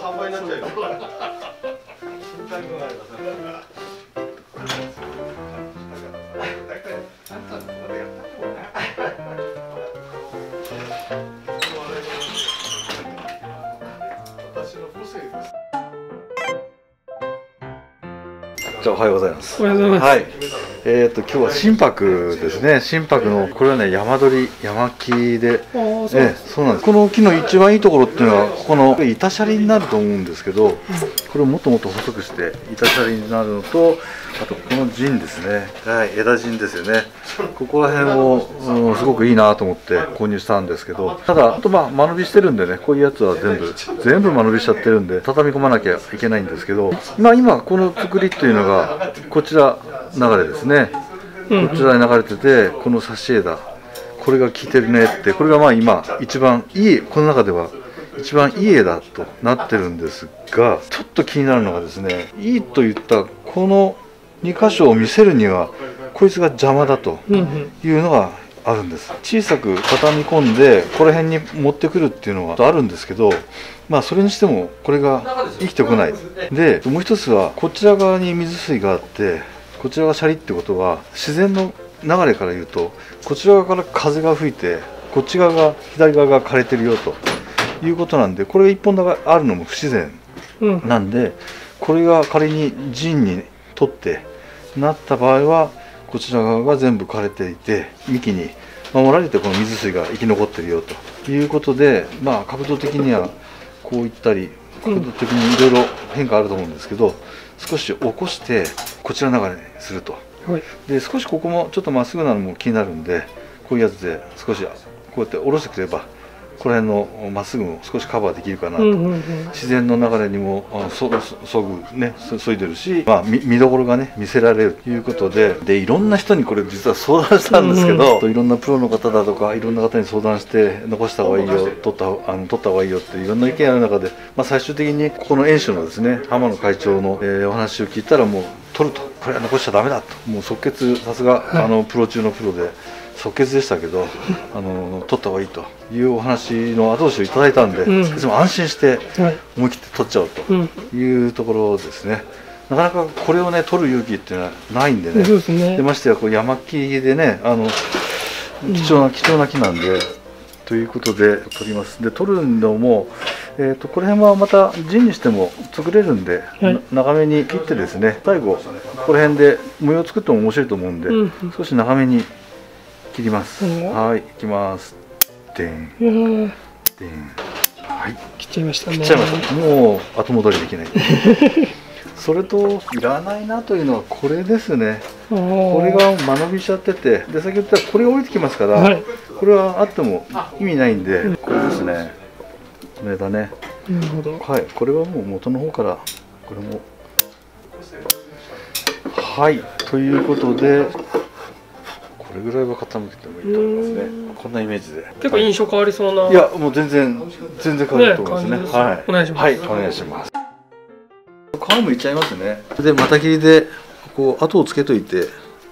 販売になっちゃうよ。瞬間があります。じゃあおはようございます。 おはようございます。 はい。今日は心拍ですね。心拍のこれはね山鳥山木で、そうなんです。この木の一番いいところっていうのはここの板シャリになると思うんですけど、これをもっともっと細くして板シャリになるのと、あとこの陣ですね。はい、枝陣ですよね。ここら辺を、すごくいいなと思って購入したんですけど、ただあと間延びしてるんでね、こういうやつは全部間延びしちゃってるんで畳み込まなきゃいけないんですけど、今この作りっていうのがこちら流れですね。こちらに流れてて、この挿し枝これが効いてるねって、これが今一番いい、この中では一番いい枝となってるんですが、ちょっと気になるのがですね、いいと言ったこの2箇所を見せるにはこいつが邪魔だというのがあるんです。小さく畳み込んでこの辺に持ってくるっていうのはあるんですけど、それにしてもこれが生きてこないで、もう一つはこちら側に水水があってこちらがシャリってことは、自然の流れから言うとこちら側から風が吹いてこっち側が左側が枯れてるよということなんで、これが一本があるのも不自然なんで、これが仮に陣にとってなった場合はこちら側が全部枯れていて幹に守られてこの水水が生き残ってるよということで、角度的にはこういったり角度的にいろいろ変化あると思うんですけど、少し起こしてこちら流れにすると、で少しここもちょっとまっすぐなのも気になるんで、こういうやつで少しこうやって下ろしてくればこの辺のまっすぐも少しカバーできるかなと、自然の流れにもそいでるし、見どころがね見せられるということで、いろんな人にこれ実は相談したんですけど、いろんなプロの方だとかいろんな方に相談して残した方がいいよ、取った方がいいよっていろんな意見ある中で、最終的にここの園主のですね浜野会長の、お話を聞いたら、もう取ると、これは残しちゃダメだと、もう即決、さすがプロ中のプロで即決でしたけど、取った方がいいというお話の後押しをいただいたんで、いも安心して思い切って取っちゃおうというところですね。なかなかこれをね取る勇気っていうのはないんでね、でましてやこう山木でね、貴重な木なんで、ということで取ります。で取るのも、この辺はまた陣にしても作れるんで、長めに切ってですね、最後この辺で模様を作っても面白いと思うんで、少し長めに切ります。はい、いきます。でん。はい、 切っちゃいましたね。 切っちゃいました。もう後戻りできない。それといらないなというのはこれですね。これが間延びしちゃってて、で先ほど言ったこれが降りてきますから、これはあっても意味ないんで、これですね。これだね。 なるほど。 はい、これはもう元の方からこれもはいということで。これぐらいは傾けてもいいと思いますね。こんなイメージで。 結構印象変わりそうな。 いや、もう全然変わると思いますね。はい。 お願いします。 はい、お願いします。皮むいちゃいますね。で、また切りでこう後をつけといて、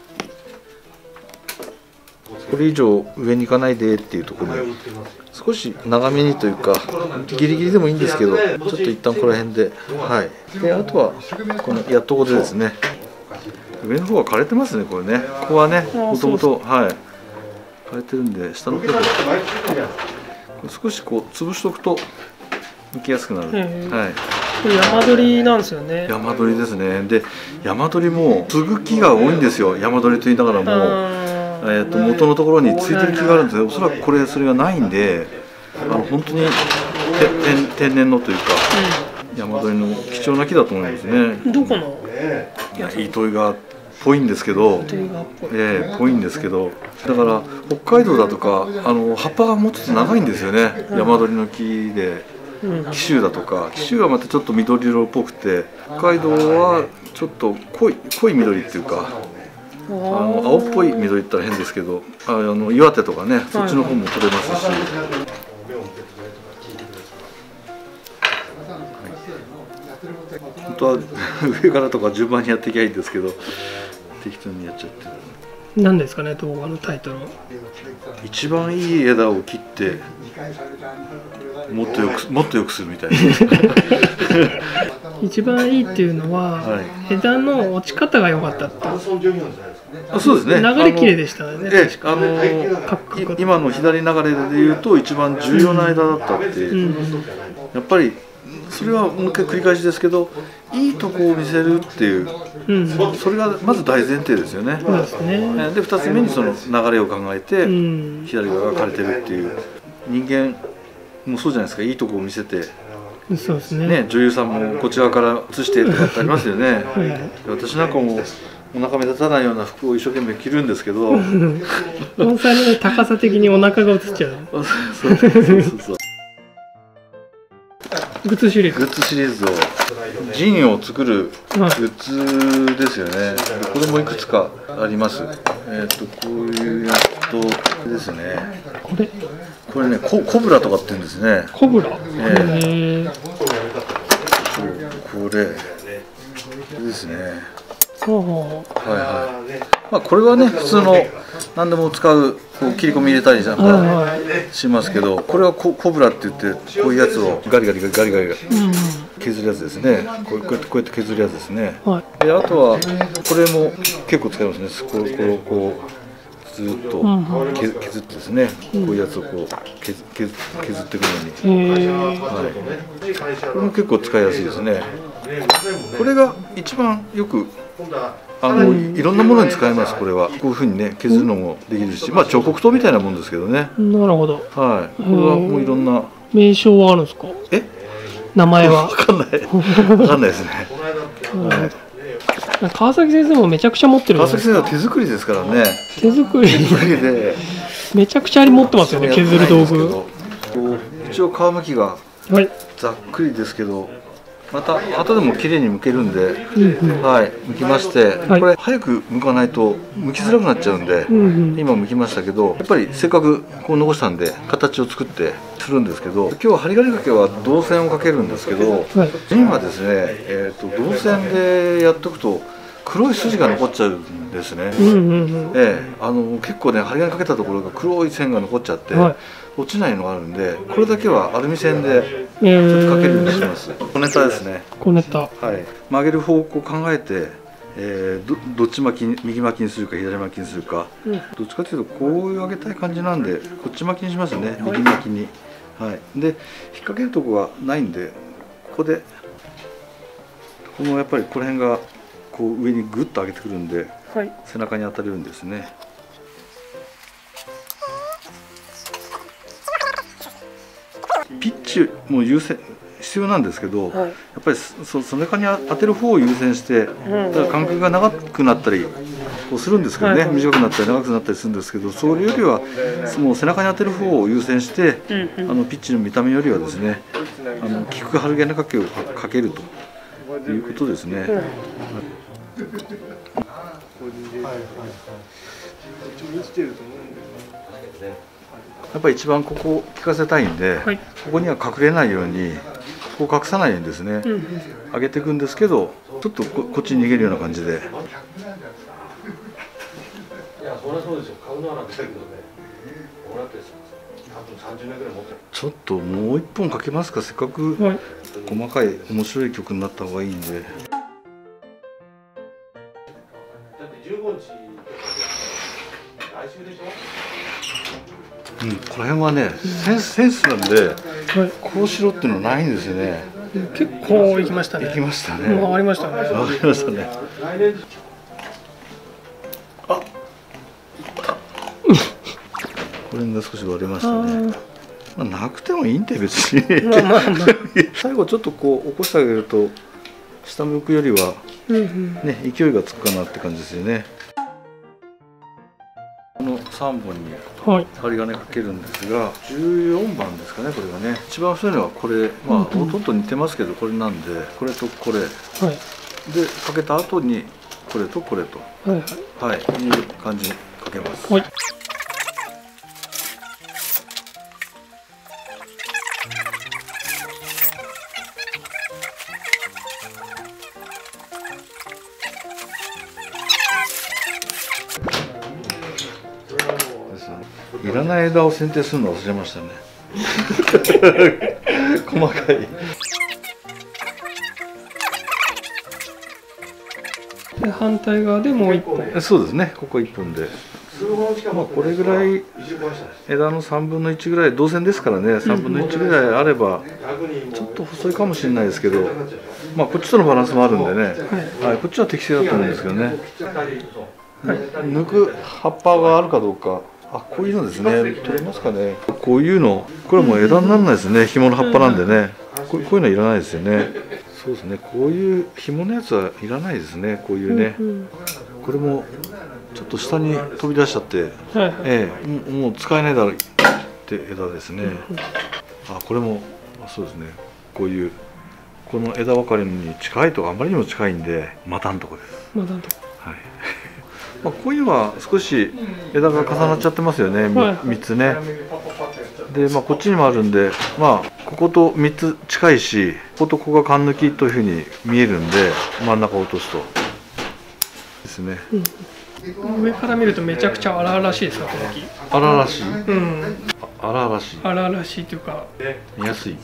これ以上上に行かないでっていうところに少し長めにというか、ギリギリでもいいんですけど、ちょっと一旦この辺で、はい。で、あとはこのやっとこでですね。上の方は枯れてますね、これね。ここはね、もともと、はい。枯れてるんで、下の方で。少しこう潰しておくと。剥きやすくなる。はい。 これ山鳥なんですよね。 山鳥ですね。で、山鳥も継ぐ木が多いんですよ。山鳥と言いながらも。元のところについてる木があるんですけど、おそらくそれがないんで。本当に。天然のというか。山鳥の貴重な木だと思いますね。 どこの。 糸魚川っぽいんですけど、ぽいんですけど、だから北海道だとか葉っぱがもうちょっと長いんですよね。山鳥の木で紀州だとか、紀州はまたちょっと緑色っぽくて、北海道はちょっと濃い緑っていうか、青っぽい緑って言ったら変ですけど、岩手とかね、そっちの方も取れますし。本当は上からとか順番にやっていきゃいいんですけど、適当にやっちゃってる。 何ですかね、動画のタイトルは。 一番いい枝を切ってもっとよくするみたいな。 一番いいっていうのは、 はい、 枝の落ち方が良かったって。 そうですね。 流れ綺麗でしたね。 今の左流れでいうと一番重要な枝だったって、やっぱりそれはもう一回繰り返しですけど、いいとこを見せるっていう、それがまず大前提ですよね。 そうですね。 で2つ目にその流れを考えて、左側が枯れてるっていう、人間もそうじゃないですか。いいとこを見せて、 そうですね。 女優さんもこっち側から映してとかってありますよね。私なんかもお腹目立たないような服を一生懸命着るんですけど、 盆栽の高さ的にお腹が映っちゃう。 そう。 グッズシリーズ。 グッズシリーズをジンを作るグッズですよね。これもいくつかあります。こういうやつとですね。これね、コブラとかって言うんですね。 コブラ。 これですね。まあこれはね、普通の何でも使うこう切り込み入れたりなんかしますけど、これはコブラって言ってこういうやつをガリガリ削るやつですね。こうやって削るやつですね。であとはこれも結構使いますね。こうずっと削ってですね、こういうやつをこう削っていくのに、これも結構使いやすいですね。これが一番よくいろんなものに使えます。これはこういうふうにね削るのもできるし、まあ彫刻刀みたいなもんですけどね。 なるほど。 はい。これはもういろんな名称はあるんですか？名前は分かんないですね。 川崎先生もめちゃくちゃ持ってる。 川崎先生は手作りですからね。 手作りでめちゃくちゃ持ってますよね、削る道具。 一応皮むきがざっくりですけど、また後でも綺麗に剥けるんで、剥きまして、これ早く剥かないと剥きづらくなっちゃうんで、今剥きましたけど、やっぱりせっかくこう残したんで形を作ってするんですけど、今日は針金掛けは銅線をかけるんですけど、今ですね、銅線でやっとくと黒い筋が残っちゃうんですね。結構ね、針金かけたところが黒い線が残っちゃって落ちないのがあるんで、これだけはアルミ線でちょっとかけるようにします。小ネタですね。 小ネタ。 はい。曲げる方向を考えて、どっち巻き、右巻きにするか左巻きにするか、どっちかというとこういう上げたい感じなんでこっち巻きにしますね。右巻きに。はい。で引っ掛けるとこがないんで、ここでこのやっぱりこの辺がこう上にグッと上げてくるんで、背中に当たるんですね。ピッチも優先必要なんですけど、やっぱり背中に当てる方を優先して、だから間隔が長くなったりこうするんですけどね、短くなったり長くなったりするんですけど、それよりはもう背中に当てる方を優先して、ピッチの見た目よりはですね、効く針金掛けをかけるということですね。やっぱり一番ここを効かせたいんで、ここには隠れないように、ここを隠さないようにですね、上げていくんですけど、ちょっとこっちに逃げるような感じで。ちょっともう一本かけますか。せっかく細かい面白い曲になった方がいいんで。この辺はね、センスなんで、こうしろっていうのはないんですよね。 結構行きましたね。 行きましたね。 上がりましたね。 上がりましたね。あ、これが少し割れましたね。まあ、なくてもいいんで別に。最後ちょっとこう起こしてあげると下向くよりはね、勢いがつくかなって感じですよね。この3本に針金かけるんですが、14番ですかね、これがね。一番太いのはこれ、まあほとんど似てますけどこれなんで、これとこれ、でかけた後にこれとこれと、いう感じにかけます。 いらない枝を剪定するの忘れましたね。細かい。 で反対側でもう1本。 そうですね、ここ1本で。まあこれぐらい枝の3分の1ぐらい、銅線ですからね、3分の1ぐらいあればちょっと細いかもしれないですけど、まあこっちとのバランスもあるんでね、はい、こっちは適正だと思うんですけどね。はい、抜く葉っぱがあるかどうか、あ、こういうのですね、取れますかね。こういうの、これもう枝にならないですね、紐の葉っぱなんでね、こういうのいらないですよね。そうですね、こういう紐のやつはいらないですね、こういうね。これもちょっと下に飛び出しちゃって、もう使えないだろうって枝ですね。あ、これもそうですね、こういうこの枝分かれに近いとあまりにも近いんで、またんとこです。 またんとこ。 はい。まあこういうのは少し枝が重なっちゃってますよね、3つね。で、まあこっちにもあるんで、まあここと3つ近いし、こことここが缶抜きというふうに見えるんで、真ん中を落とすとですね。 上から見るとめちゃくちゃ荒々しいですか、この木。 荒々しい。 荒々しい。荒々しいというか。 見やすい。違う。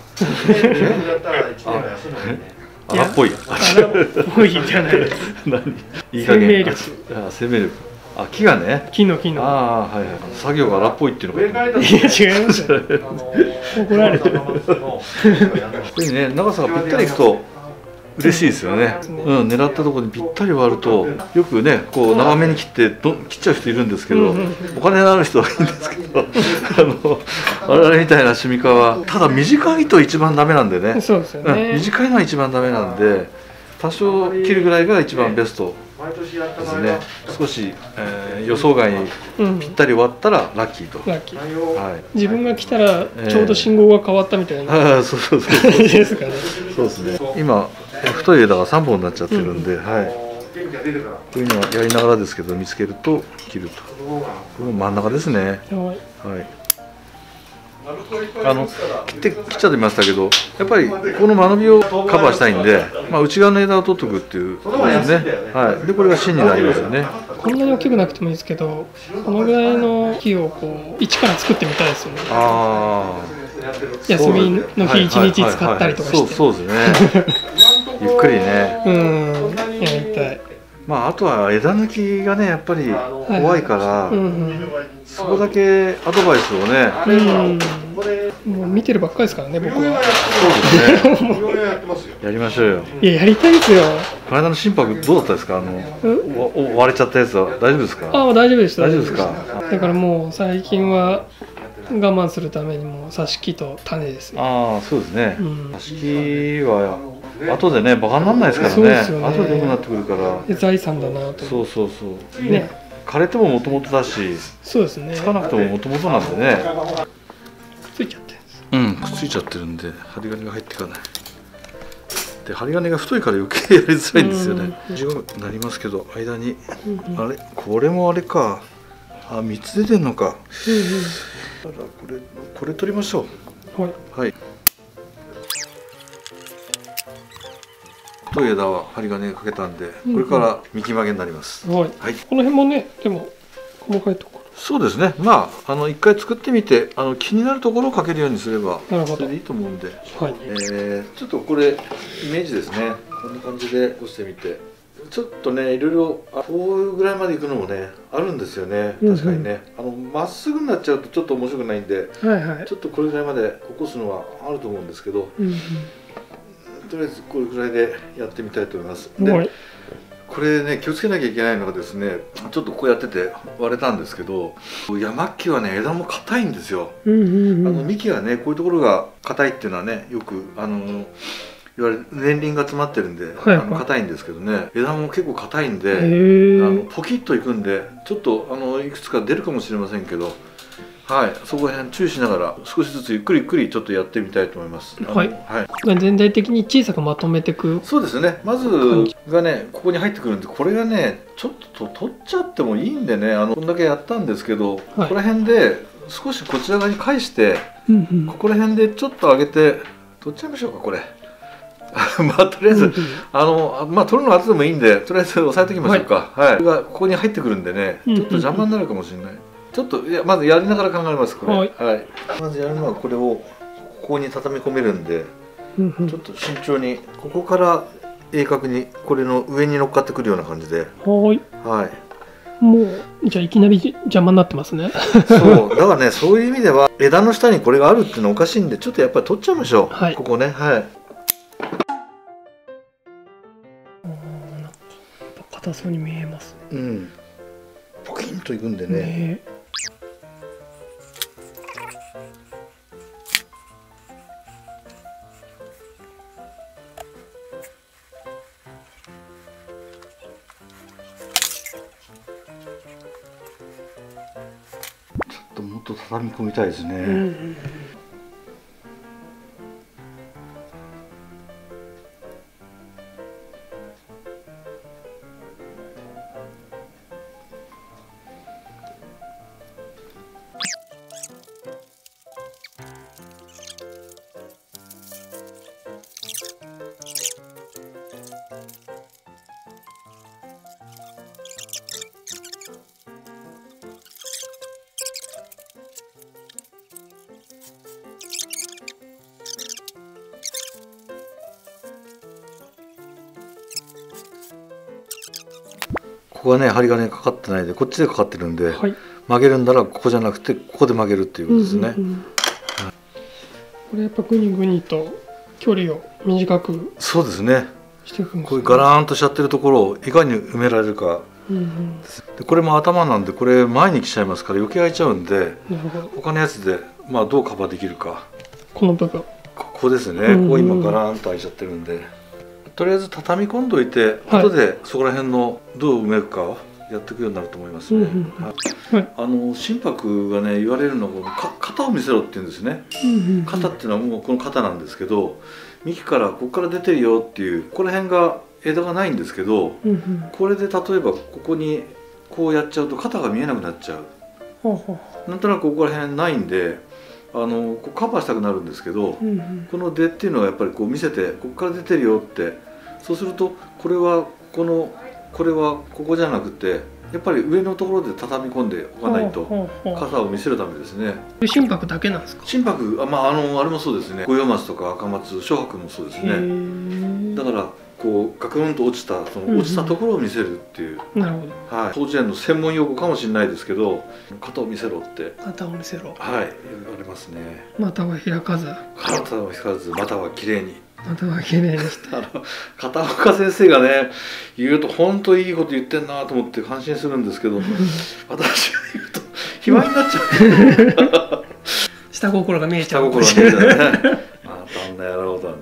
荒っぽい。 荒っぽいじゃないです。 いい加減。 生命力。 生命力。あ、木がね。 木の。 ああ、はいはい。作業が荒っぽいっていうのか。 いや、違いますよ。怒られてる。 これね、長さがぴったりいくと嬉しいですよね。狙ったところにぴったり割ると、よくね、こう長めに切って切っちゃう人いるんですけど、お金のある人はいいんですけど、我々みたいな趣味家はただ短いと一番ダメなんでね。 そうですよね。 短いのは一番ダメなんで、多少切るぐらいが一番ベストですね。少し、予想外にぴったり割ったらラッキーと。 ラッキー。はい。自分が来たらちょうど信号が変わったみたいな。 そうそうそう。 ですかね。 そうですね。今太い枝が3本になっちゃってるんで、はい。こういうのはやりながらですけど、見つけると切ると。この真ん中ですね。はい。切っちゃってましたけど、やっぱりこの間延びをカバーしたいんで、まあ内側の枝を取っておくっていうことですね。はい。でこれが芯になりますよね。 こんなに大きくなくてもいいですけど、このぐらいの木をこう一から作ってみたいですよね。ああ。休みの日一日使ったりとかして。そうですね。ゆっくりね。やりたい。まああとは枝抜きがねやっぱり怖いから、そこだけアドバイスをね。もう見てるばっかりですからね僕は。そうですね。やりましょうよ。いややりたいですよ。この間の心拍どうだったですか、割れちゃったやつは大丈夫ですか。ああ大丈夫でした。大丈夫ですか。だからもう最近は我慢するためにも挿し木と種ですね。ああそうですね。挿し木は後でねバカにならないですからね。後で良くなってくるから。財産だなと。そうそうそう。ね。枯れてももともとだし。そうですね。つかなくてももともとなんでね。くっついちゃってるんです。くっついちゃってるんで針金が入っていかない。で針金が太いから余計やりづらいんですよね。短くなりますけど間にあれこれもあれか。あ3つ出てんのか。これ取りましょう。はい。太い枝は針金かけたんで、これから幹曲げになります。はい。この辺もね、でも細かいところ。そうですね。まあ一回作ってみて気になるところをかけるようにすればそれでいいと思うんで。はい。ちょっとこれイメージですね。こんな感じで押してみて。ちょっとねいろいろこういうぐらいまでいくのもねあるんですよね。確かにねまっすぐになっちゃうとちょっと面白くないんで、ちょっとこれぐらいまで起こすのはあると思うんですけど、とりあえずこれぐらいでやってみたいと思います。でこれね気をつけなきゃいけないのがですね、ちょっとこうやってて割れたんですけど、山木はね枝も硬いんですよ。幹がねこういうところが硬いっていうのはねよくいわゆる年輪が詰まってるんで硬いんですけどね、枝も結構硬いんでポキッといくんでちょっといくつか出るかもしれませんけど、はい、そこら辺注意しながら少しずつゆっくりゆっくりちょっとやってみたいと思います。はい。全体的に小さくまとめていく。そうですね。まずがねここに入ってくるんで、これがねちょっと取っちゃってもいいんでねこんだけやったんですけど、ここら辺で少しこちら側に返してここら辺でちょっと上げて取っちゃいましょうかこれ。まあとりあえずまあ取るの後でもいいんでとりあえず押さえておきましょうか。はい。これがここに入ってくるんでねちょっと邪魔になるかもしれない。 ちょっとまずやりながら考えますこれ。 はい、 はい、まずやるのはこれをここに畳み込めるんで、ちょっと慎重にここから鋭角にこれの上に乗っかってくるような感じで。 はい。 はい。 もうじゃあいきなり邪魔になってますね。 そうだからね、そういう意味では枝の下にこれがあるっていうのはおかしいんで、ちょっとやっぱり取っちゃいましょう。はい、ここね。はい。 硬そうに見えますね。うん。ポキンといくんでね。もっと畳み込みたいですね。ここはね針金かかってないでこっちでかかってるんで、はい、曲げるんならここじゃなくてここで曲げるっていうことですね。 これやっぱグニグニと距離を短くそうですね。 していくんですね。 こういうガラーンとしちゃってるところをいかに埋められるか。でこれも頭なんでこれ前に来ちゃいますから余計開いちゃうんで、他のやつでまあどうカバーできるか。 この部分ここですね。ここ今ガラーンと開いちゃってるんで。とりあえず畳み込んどいて、はい、後でそこら辺のどう埋めるかをやっていくようになると思いますね。心拍がね言われるのは肩を見せろって言うんですね。肩っていうのはもうこの肩なんですけど、幹からここから出てるよっていうここら辺が枝がないんですけど、これで例えばここにこうやっちゃうと肩が見えなくなっちゃう。なんとなくここら辺ないんで。こうカバーしたくなるんですけど、この出っていうのはやっぱりこう見せてここから出てるよって、そうするとこれはここじゃなくてやっぱり上のところで畳み込んでおかないと傘を見せるためですね。 心拍だけなんですか？ 心拍あれもそうですね。五葉松とか赤松、松柏もそうですね。だからこうガクンと落ちたその落ちたところを見せるっていう、 なるほど、 はい、当時園の専門用語かもしれないですけど、肩を見せろって肩を見せろ、 はい言われますね。 股は開かず、 肩を開かず股はきれいに、 股はきれいにして片岡先生がね言うと本当いいこと言ってんなと思って感心するんですけど私が言うと暇になっちゃう下心が見えちゃう。 下心が見えちゃうねまたあんな野郎だね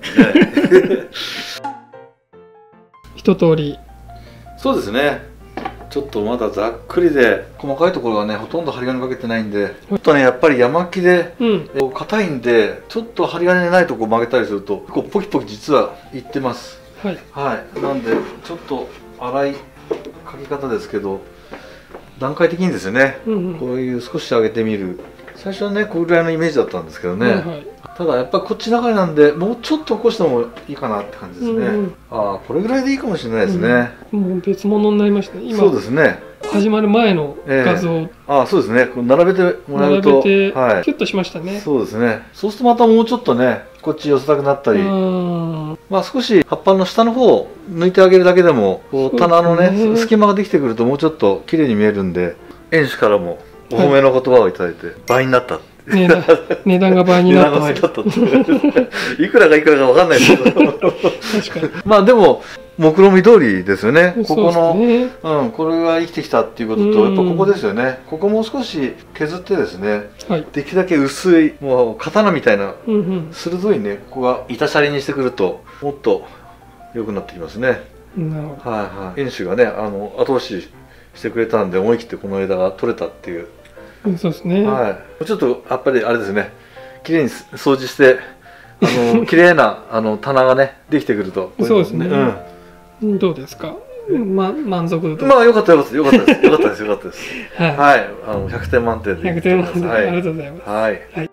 一通りそうですね。ちょっとまだざっくりで細かいところはねほとんど針金かけてないんで、ちょっとねやっぱり山木で硬いんでちょっと針金ないとこ曲げたりするとこうポキポキ実はいってます。はい、はい、なんでちょっと粗いかけ方ですけど段階的にですよね、こういう少し上げてみる。最初はねこれぐらいのイメージだったんですけどね、ただやっぱりこっち流れなんでもうちょっと起こしてもいいかなって感じですね。ああこれぐらいでいいかもしれないですね。 もう別物になりましたね。今そうですね。 始まる前の画像、 ああそうですね。こう並べてもらうとキュッとしましたね。 そうですね。そうするとまたもうちょっとねこっち寄せたくなったり、まあ少し葉っぱの下の方を抜いてあげるだけでもこう棚のね隙間ができてくるともうちょっと綺麗に見えるんで、園主からもお褒めの言葉をいただいて倍になった。 値段が倍になった。 いくらか分かんないですけど確かにまあでも目論見通りですよね。ここの、これが生きてきたっていうこととやっぱここですよね。ここも少し削ってですね、できるだけ薄いもう刀みたいな鋭いねここが板シャリにしてくるともっと良くなってきますね。園主がね後押ししてくれたんで思い切ってこの枝が取れたっていう。 そうですね。 ちょっとやっぱりあれですね。綺麗に掃除して綺麗な棚がねできてくると。 そうですね。どうですか。満足度。 まあ良かったです。はい。100点満点で。 100点満点。ありがとうございます。 はい。100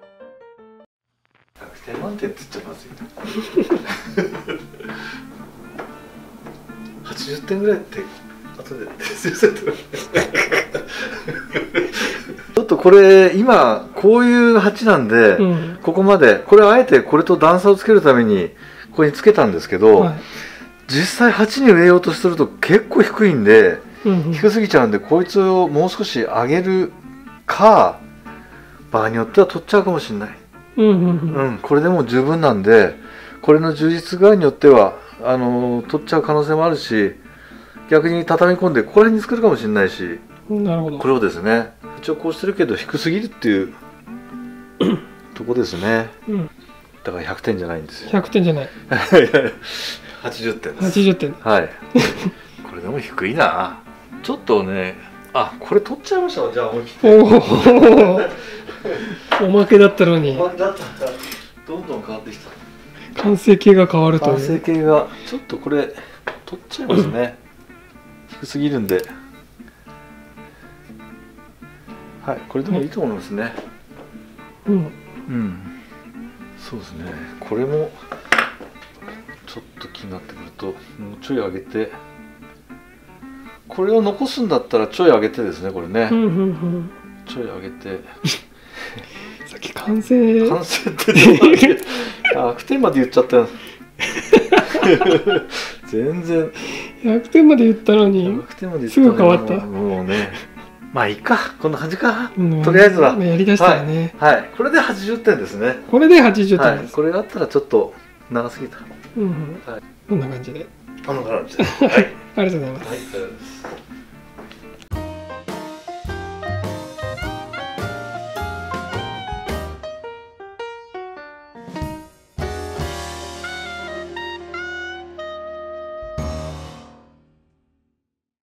点満点って言っちゃいますよ。80点ぐらいって後で。 これ今こういう鉢なんで、ここまでこれあえてこれと段差をつけるためにここにつけたんですけど、実際鉢に植えようとすると結構低いんで、低すぎちゃうんで、こいつをもう少し上げるか、場合によっては取っちゃうかもしれない。これでも十分なんで、これの充実具合によっては取っちゃう可能性もあるし、逆に畳み込んでここら辺に作るかもしれないし。なるほど。これをですね、一応こうしてるけど低すぎるっていうとこですね。だから100点じゃないんですよ。100点じゃない。80点です。80点。はい。これでも低いな。ちょっとね、これ取っちゃいましたわ。じゃあ思い切って。おまけだったのに。おまけだったらどんどん変わってきた。完成形が変わるという。完成形がちょっとこれ取っちゃいますね。低すぎるんで。はい、これでもいいと思いますね。そうですね。これもちょっと気になってくると、もうちょい上げて、これを残すんだったらちょい上げてですね、これね。ちょい上げて。さっき完成ってどうだっけ？100点まで言っちゃったよ。全然。100点まで言ったのに、すぐ変わった。もうね。まあいいか、こんな感じか。とりあえずは。やりだしたらね。はい。これで80点ですね。これで80点です。これがあったらちょっと長すぎた。こんな感じで。こんな感じで。はい。ありがとうございます。